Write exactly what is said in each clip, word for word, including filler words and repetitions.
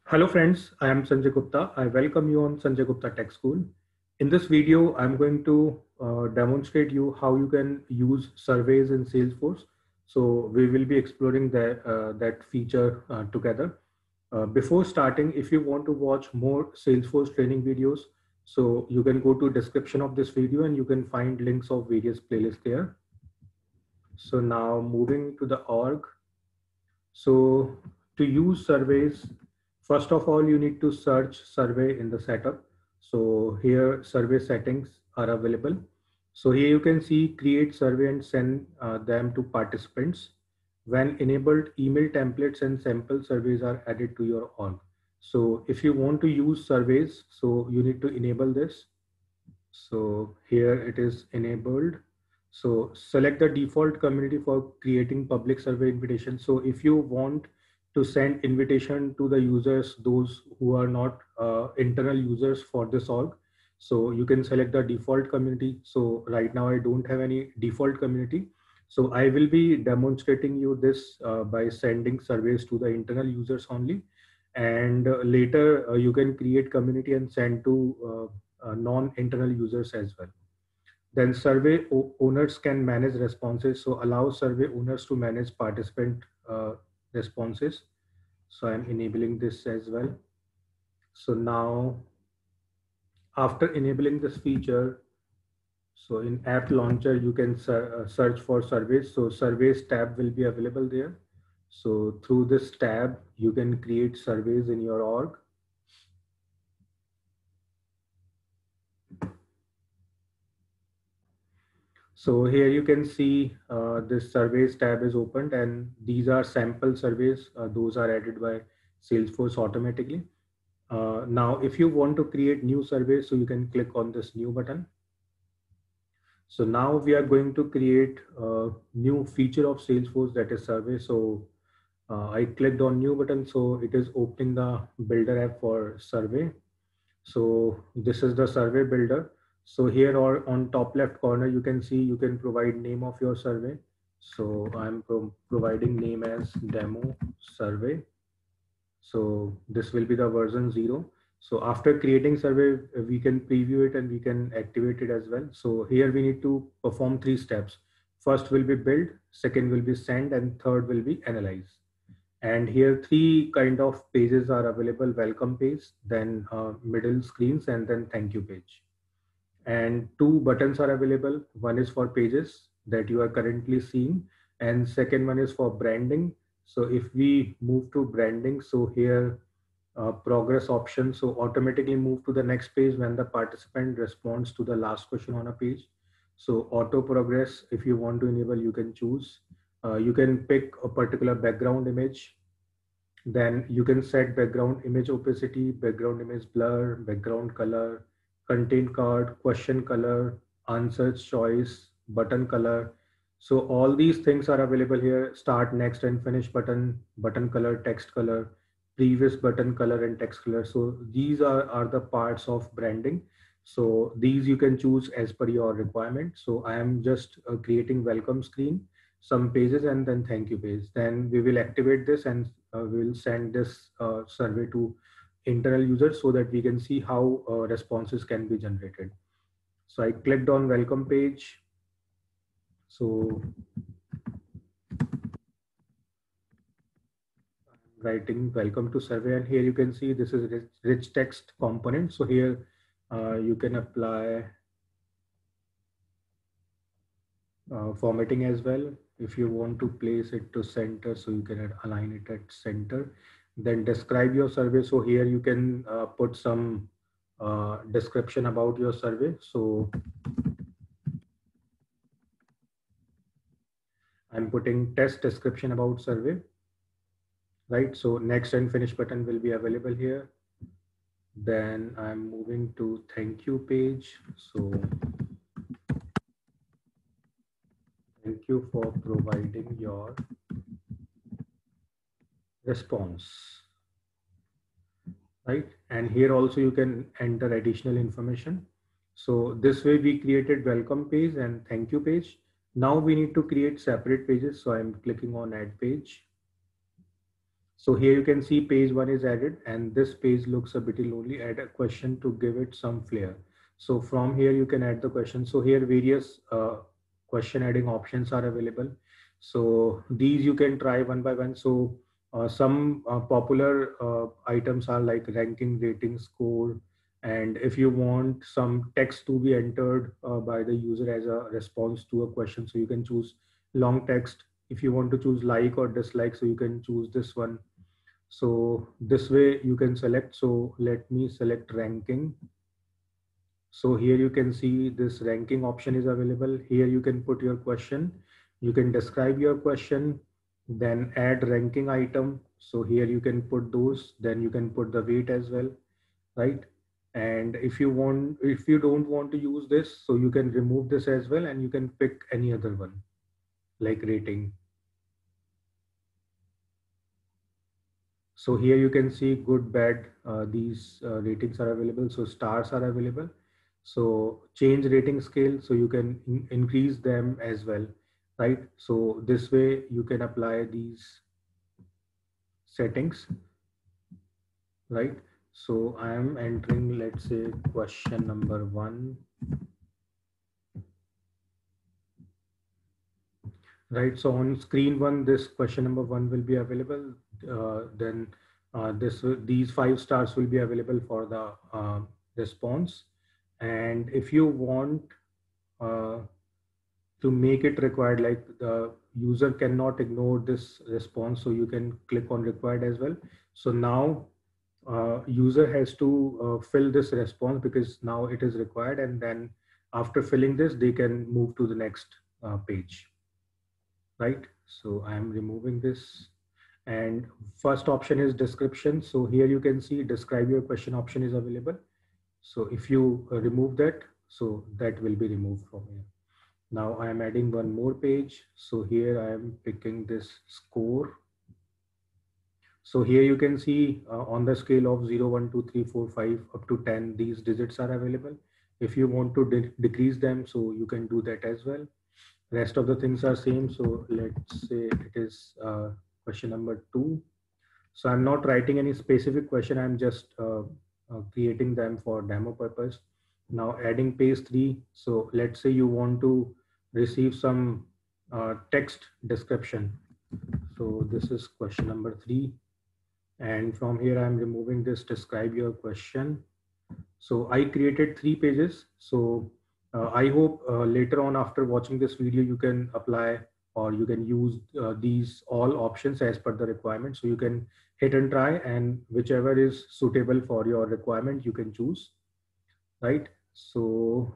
Hello friends, I am Sanjay Gupta. I welcome you on Sanjay Gupta Tech School. In this video, I'm going to uh, demonstrate you how you can use surveys in Salesforce. So we will be exploring that, uh, that feature uh, together. Uh, before starting, if you want to watch more Salesforce training videos, so you can go to description of this video and you can find links of various playlists there. So now moving to the org. So to use surveys, first of all, you need to search survey in the setup. So here survey settings are available. So here you can see create survey and send uh, them to participants. When enabled, email templates and sample surveys are added to your org. So if you want to use surveys, so you need to enable this. So here it is enabled. So select the default community for creating public survey invitation. So if you want to send invitation to the users, those who are not uh, internal users for this org, so you can select the default community. So right now I don't have any default community. So I will be demonstrating you this uh, by sending surveys to the internal users only. And uh, later uh, you can create community and send to uh, uh, non-internal users as well. Then survey owners can manage responses. So allow survey owners to manage participant uh, responses. So I'm enabling this as well. So now after enabling this feature, so in app launcher, you can ser uh, search for surveys. So surveys tab will be available there. So through this tab, you can create surveys in your org. So here you can see uh, this surveys tab is opened and these are sample surveys. Uh, those are added by Salesforce automatically. Uh, now, if you want to create new surveys, so you can click on this new button. So now we are going to create a new feature of Salesforce, that is survey. So uh, I clicked on new button. So it is opening the builder app for survey. So this is the survey builder. So here or on top left corner, you can see you can provide name of your survey. So I'm pro providing name as demo survey. So this will be the version zero. So after creating survey, we can preview it and we can activate it as well. So here we need to perform three steps. First will be build, second will be send, and third will be analyze. And here three kind of pages are available: welcome page, then uh, middle screens, and then thank you page. And two buttons are available. One is for pages that you are currently seeing, and second one is for branding. So if we move to branding, so here uh, progress option, so automatically move to the next page when the participant responds to the last question on a page. So auto progress, if you want to enable, you can choose. Uh, you can pick a particular background image. Then you can set background image opacity, background image blur, background color, content card, question color, answer choice, button color. So all these things are available here: start, next, and finish button, button color, text color, previous button color, and text color. So these are, are the parts of branding. So these you can choose as per your requirement. So I am just uh, creating welcome screen, some pages, and then thank you page. Then we will activate this and uh, we will send this uh, survey to internal users so that we can see how uh, responses can be generated. So I clicked on welcome page. So I'm writing welcome to survey, and here you can see this is rich, rich text component. So here uh, you can apply uh, formatting as well. If you want to place it to center, so you can align it at center. Then describe your survey. So here you can uh, put some uh, description about your survey. So I'm putting test description about survey, right? So next and finish button will be available here. Then I'm moving to thank you page. So thank you for providing your response, right? And here also you can enter additional information. So this way we created welcome page and thank you page. Now we need to create separate pages. So I'm clicking on add page. So here you can see page one is added, and this page looks a bit lonely. Add a question to give it some flair. So from here you can add the question. So here various uh, question adding options are available. So these you can try one by one. So uh, some uh, popular uh, items are like ranking, rating, score, and if you want some text to be entered uh, by the user as a response to a question, so you can choose long text. If you want to choose like or dislike, so you can choose this one. So this way you can select. So let me select ranking. So here you can see this ranking option is available. Here you can put your question. You can describe your question, then add ranking item. So here you can put those, then you can put the weight as well, right? And if you want, if you don't want to use this, so you can remove this as well, and you can pick any other one like rating. So here you can see good, bad, uh, these uh, ratings are available. So stars are available. So change rating scale, so you can in increase them as well, right? So this way you can apply these settings, right? So I am entering, let's say, question number one, right? So on screen one, this question number one will be available. Uh, then uh, this these five stars will be available for the uh, response. And if you want uh, to make it required, like the user cannot ignore this response, so you can click on required as well. So now uh, user has to uh, fill this response because now it is required, and then after filling this they can move to the next uh, page, right? So I am removing this. And first option is description. So here you can see describe your question option is available. So if you uh, remove that, so that will be removed from here. Now I am adding one more page. So here I am picking this score. So here you can see uh, on the scale of zero, one, two, three, four, five up to ten, these digits are available. If you want to de decrease them, so you can do that as well. Rest of the things are same. So let's say it is uh, question number two. So I'm not writing any specific question. I'm just uh, uh, creating them for demo purpose. Now adding page three. So let's say you want to receive some uh, text description. So this is question number three. And from here, I'm removing this describe your question. So I created three pages. So uh, I hope uh, later on after watching this video, you can apply or you can use uh, these all options as per the requirement. So you can hit and try, and whichever is suitable for your requirement, you can choose, right? So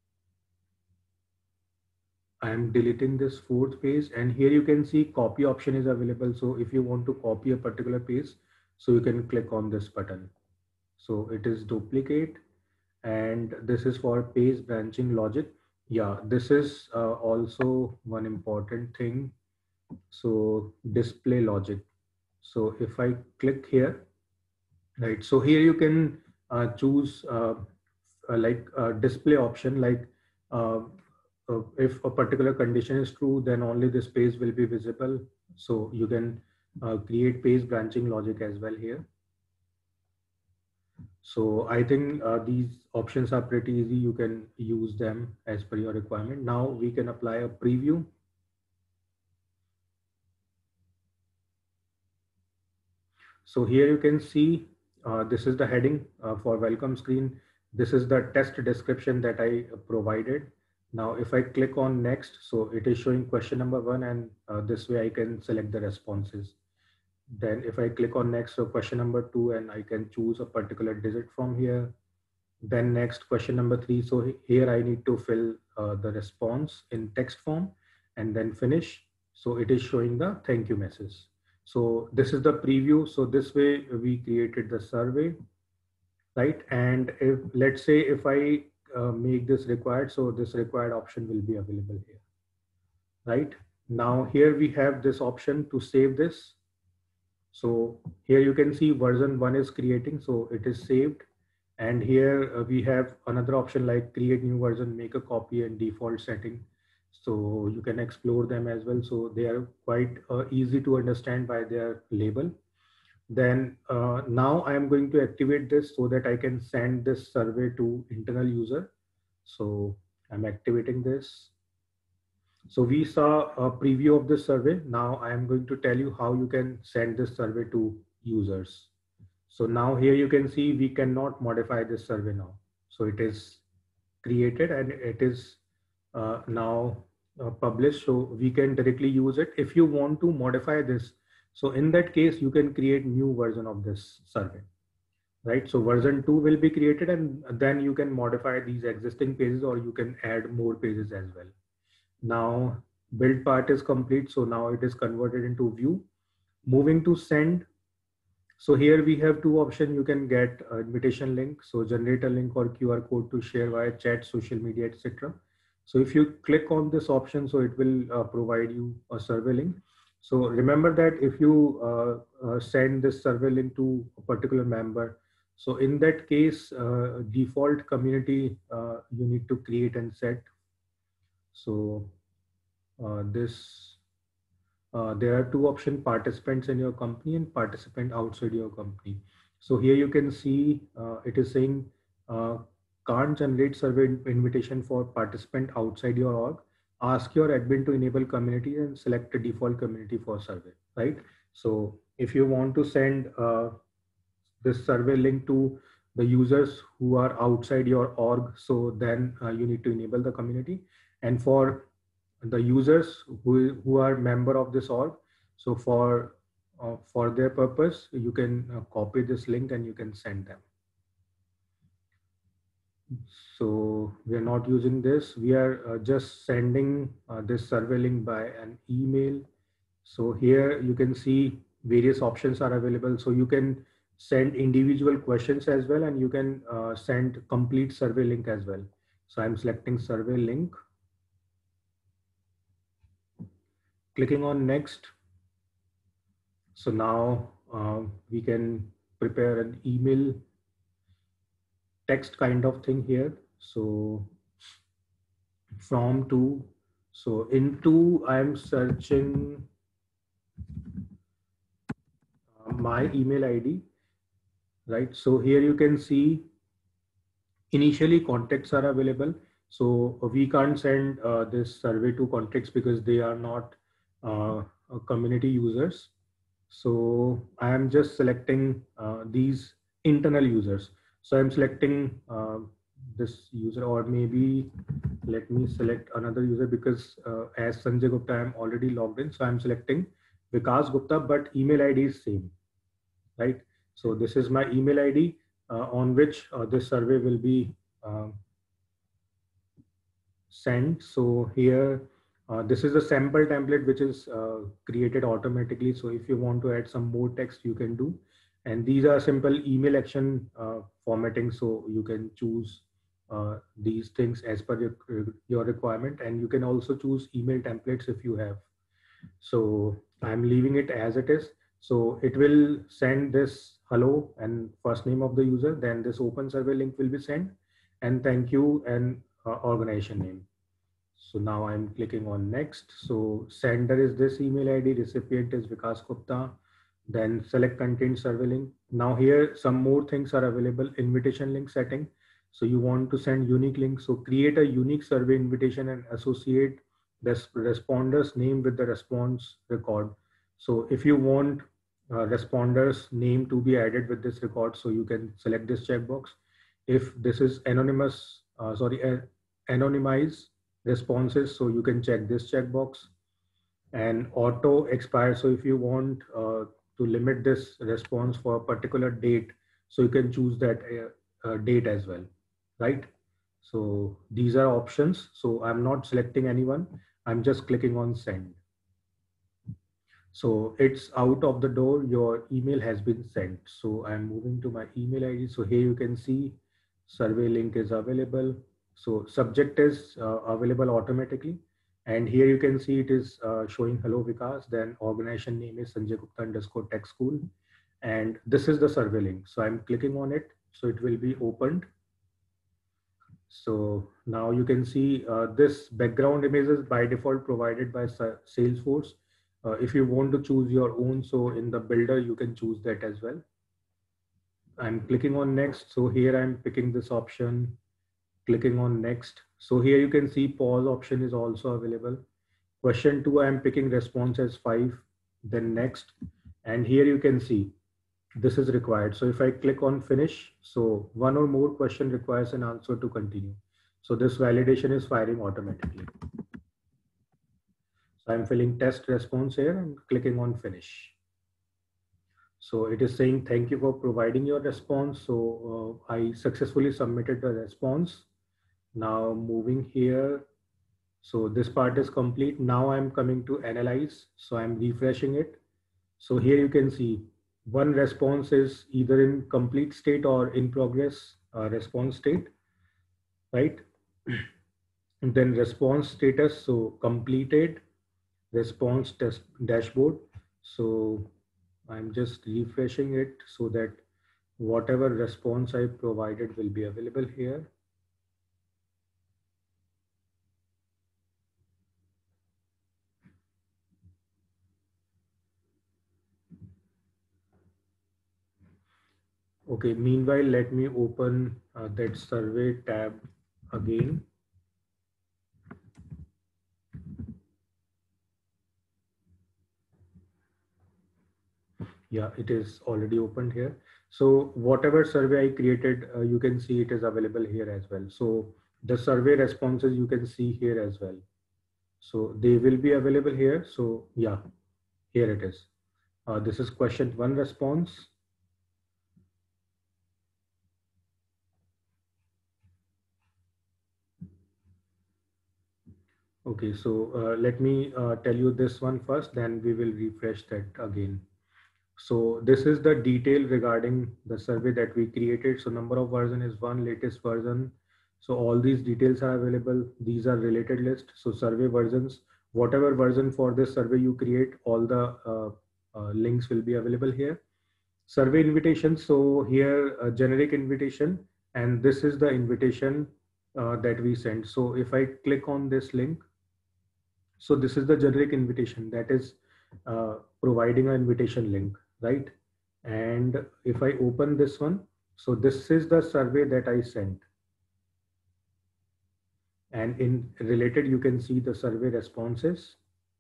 I'm deleting this fourth page, and here you can see copy option is available. So if you want to copy a particular page, so you can click on this button. So it is duplicate, and this is for page branching logic. Yeah, this is uh, also one important thing. So display logic. So if I click here, right, so here you can uh, choose uh, uh, like uh, display option, like uh, uh, if a particular condition is true, then only this page will be visible. So you can uh, create page branching logic as well here. So I think uh, these options are pretty easy. You can use them as per your requirement. Now we can apply a preview. So here you can see uh, this is the heading uh, for welcome screen. This is the test description that I provided. Now if I click on next, so it is showing question number one, and uh, this way I can select the responses. Then if I click on next, so question number two, and I can choose a particular digit from here. Then next question number three. So here I need to fill uh, the response in text form and then finish. So it is showing the thank you message. So this is the preview. So this way we created the survey, right? And if let's say if I uh, make this required, so this required option will be available here, right? Now here we have this option to save this. So here you can see version one is creating, so it is saved. And here uh, we have another option like create new version, make a copy, and default setting. So you can explore them as well. So they are quite uh, easy to understand by their label. Then uh, now I am going to activate this so that I can send this survey to internal user. So I'm activating this. So we saw a preview of this survey. Now I am going to tell you how you can send this survey to users. So now here you can see we cannot modify this survey now. So it is created and it is uh, now uh, published. So we can directly use it. If you want to modify this, so in that case, you can create new version of this survey, right? So version two will be created and then you can modify these existing pages or you can add more pages as well. Now build part is complete. So now it is converted into view. Moving to send. So here we have two options. You can get uh, invitation link. So generate a link or Q R code to share via chat, social media, et cetera. So if you click on this option, so it will uh, provide you a survey link. So remember that if you uh, uh, send this survey link to a particular member, so in that case, uh, default community uh, you need to create and set. So uh, this uh, there are two options: participants in your company and participant outside your company. So here you can see uh, it is saying uh, can't generate survey invitation for participant outside your org. Ask your admin to enable community and select a default community for survey, right? So if you want to send uh, this survey link to the users who are outside your org, so then uh, you need to enable the community. And for the users who, who are member of this org, so for uh, for their purpose you can uh, copy this link and you can send them. So we are not using this, we are uh, just sending uh, this survey link by an email. So here you can see various options are available. So you can send individual questions as well, and you can uh, send complete survey link as well. So I'm selecting survey link, clicking on next. So now uh, we can prepare an email text kind of thing here. So from to, so into I'm searching uh, my email I D, right? So here you can see initially contacts are available. So we can't send uh, this survey to contacts because they are not uh, community users. So I am just selecting uh, these internal users. So I'm selecting uh, this user, or maybe let me select another user because uh, as Sanjay Gupta, I'm already logged in. So I'm selecting Vikas Gupta, but email I D is same, right? So this is my email I D uh, on which uh, this survey will be uh, sent. So here, uh, this is a sample template which is uh, created automatically. So if you want to add some more text, you can do. And these are simple email action uh, formatting. So you can choose uh, these things as per your, your requirement. And you can also choose email templates if you have. So I'm leaving it as it is. So it will send this hello and first name of the user. Then this open survey link will be sent and thank you and uh, organization name. So now I'm clicking on next. So sender is this email I D, recipient is Vikas Gupta. Then select content survey link. Now here some more things are available. Invitation link setting. So you want to send unique link. So create a unique survey invitation and associate the responder's name with the response record. So if you want uh, responder's name to be added with this record, so you can select this checkbox. If this is anonymous, uh, sorry, uh, anonymize responses, so you can check this checkbox. And auto expire, so if you want uh, to limit this response for a particular date, so you can choose that uh, uh, date as well, right? So these are options. So I'm not selecting anyone, I'm just clicking on send. So it's out of the door, your email has been sent. So I'm moving to my email I D. So here you can see survey link is available. So subject is uh, available automatically. And here you can see it is uh, showing hello Vikas, then organization name is Sanjay Gupta underscore tech school. And this is the survey link. So I'm clicking on it. So it will be opened. So now you can see uh, this background image is by default provided by Salesforce. Uh, if you want to choose your own, so in the builder, you can choose that as well. I'm clicking on next. So here I'm picking this option, clicking on next. So here you can see pause option is also available. Question two, I'm picking response as five, then next. And here you can see this is required. So if I click on finish, so one or more question requires an answer to continue. So this validation is firing automatically. So I'm filling test response here and clicking on finish. So it is saying, thank you for providing your response. So uh, I successfully submitted the response. Now moving here. So this part is complete. Now I'm coming to analyze. So I'm refreshing it. So here you can see one response is either in complete state or in progress uh, response state, right? And then response status. So completed response test dashboard. So I'm just refreshing it so that whatever response I provided will be available here. Okay, meanwhile, let me open uh, that survey tab again. Yeah, it is already opened here. So whatever survey I created, uh, you can see it is available here as well. So the survey responses you can see here as well. So they will be available here. So yeah, here it is. Uh, this is question one response. Okay, so uh, let me uh, tell you this one first, then we will refresh that again. So this is the detail regarding the survey that we created. So number of version is one, latest version. So all these details are available. These are related list. So survey versions, whatever version for this survey you create, all the uh, uh, links will be available here. Survey invitation. So here a generic invitation, and this is the invitation uh, that we sent. So if I click on this link, so this is the generic invitation that is uh, providing an invitation link, right? And if I open this one, so this is the survey that I sent. And in related, you can see the survey responses.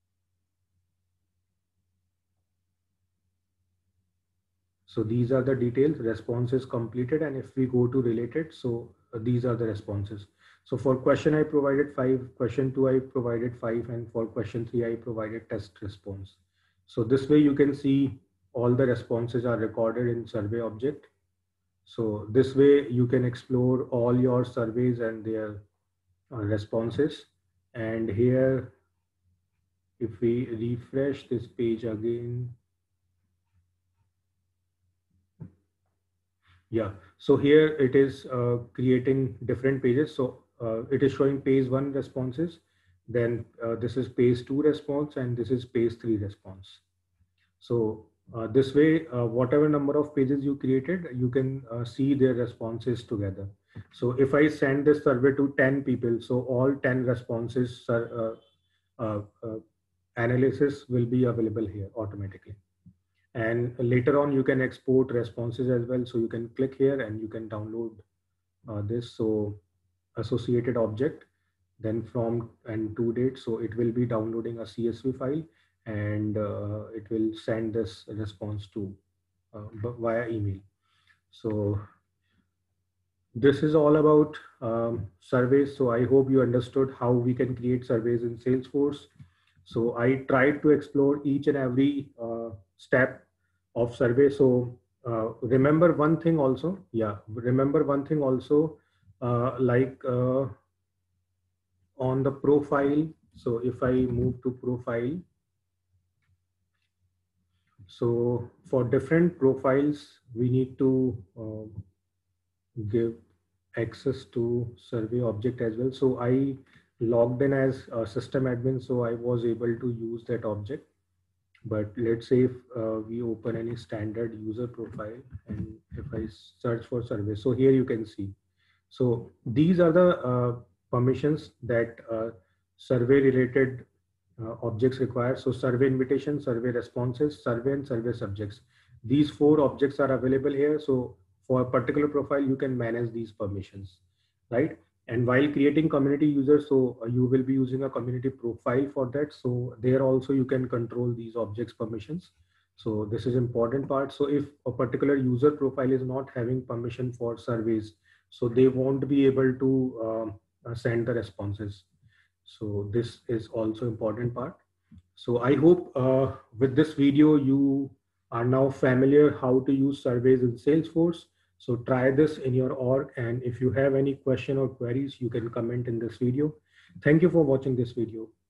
So these are the details, responses completed. And if we go to related, so uh, these are the responses. So for question I provided five, question two I provided five, and for question three I provided test response. So this way you can see all the responses are recorded in survey object. So this way you can explore all your surveys and their uh, responses. And here, if we refresh this page again, yeah, so here it is uh, creating different pages. So uh, it is showing page one responses, then uh, this is page two response, and this is page three response. So uh, this way, uh, whatever number of pages you created, you can uh, see their responses together. So if I send this survey to ten people, so all ten responses uh, uh, uh, analysis will be available here automatically. And later on, you can export responses as well. So you can click here and you can download uh, this. So associated object, then from and to date. So it will be downloading a C S V file, and uh, it will send this response to uh, via email. So this is all about um, surveys. So I hope you understood how we can create surveys in Salesforce. So I tried to explore each and every uh, step of survey. So uh, remember one thing also. Yeah, remember one thing also, uh, like uh, on the profile. So if I move to profile, so for different profiles, we need to uh, give access to survey object as well. So I logged in as a system admin, so I was able to use that object. But let's say if uh, we open any standard user profile, and if I search for survey, so here you can see. So these are the uh, permissions that uh, survey related uh, objects required. So survey invitation, survey responses, survey and survey subjects. These four objects are available here. So for a particular profile, you can manage these permissions, right? And while creating community users, so uh, you will be using a community profile for that. So there also you can control these objects permissions. So this is important part. So if a particular user profile is not having permission for surveys, so they won't be able to um, uh, send the responses. So this is also important part. So I hope uh, with this video, you are now familiar how to use surveys in Salesforce. So try this in your org. And if you have any question or queries, you can comment in this video. Thank you for watching this video.